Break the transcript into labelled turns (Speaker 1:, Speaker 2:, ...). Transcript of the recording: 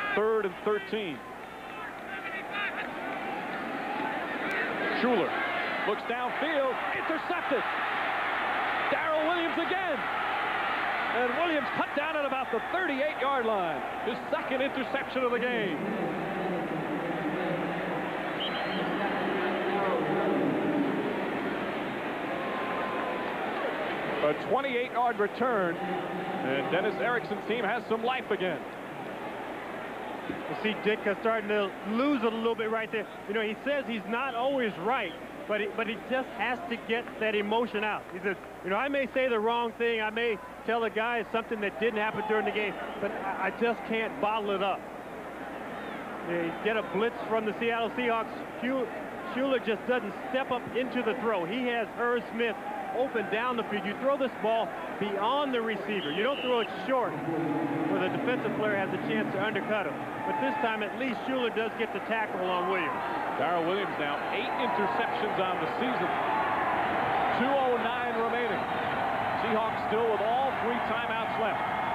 Speaker 1: 3rd and 13. Schuler looks downfield, intercepted. Darryl Williams again. And Williams cut down at about the 38-yard line. His 2nd interception of the game. A 28-yard return, and Dennis Erickson's team has some life again.
Speaker 2: You see Ditka starting to lose a little bit right there. You know, he says he's not always right, but he just has to get that emotion out. He says, you know, I may say the wrong thing, I may tell a guy something that didn't happen during the game, but I just can't bottle it up. They get a blitz from the Seattle Seahawks. Schuler just doesn't step up into the throw. He has Irv Smith open down the field. You throw this ball beyond the receiver. You don't throw it short where the defensive player has a chance to undercut him. But this time, at least Schuler does get the tackle on Williams.
Speaker 1: Darryl Williams now 8 interceptions on the season. 2:09 remaining. Seahawks still with all 3 timeouts left.